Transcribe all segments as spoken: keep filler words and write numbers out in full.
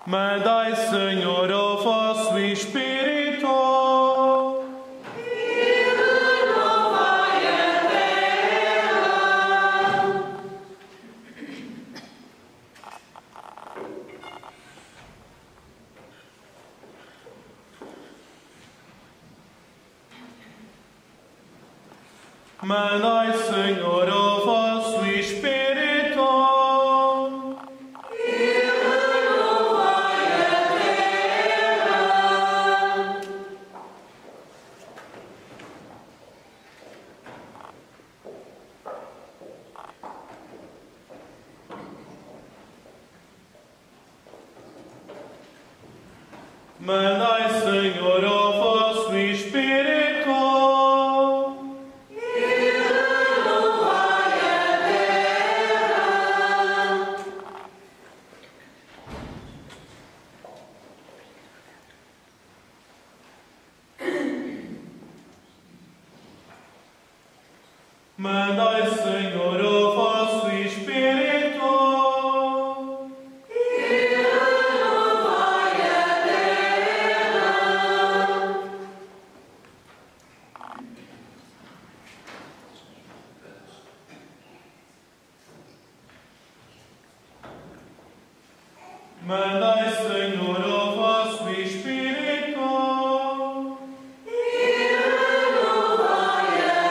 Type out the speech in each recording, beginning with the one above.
Mandai, Senhor, o vosso Espírito. E renovai a terra. Mandai, Senhor, o vosso Espírito. Mandai, Senhor, o vosso Espírito. E renovai a terra. Mandai, Senhor, o vosso Espírito. Mandai, Senhor, o vosso Espírito. E renovai a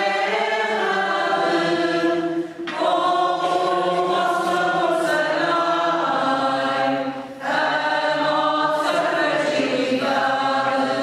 terra. Com vossa sanai a nossa fragilidade.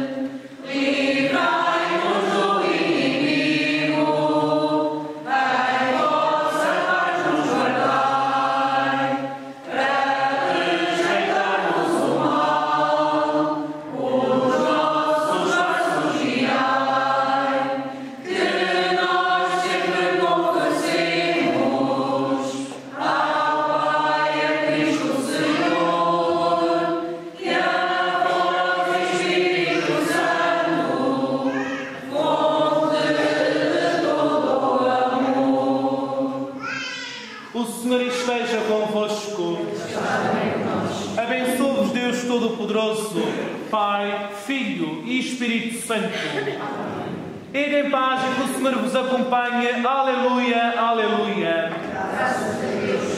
Livrai-nos do inimigo. Em vossa paz nos guardai. Rejeitar-nos o mal, os nossos braços guiai, que nós sempre confessemos ao Pai, a Cristo Senhor, e a vós, Espírito Santo, fonte de todo amor. O Senhor esteja convosco. Abençoe-vos Deus Todo-Poderoso, Pai, Filho e Espírito Santo. Ide em paz e que o Senhor vos acompanhe. Aleluia, aleluia. Graças a Deus.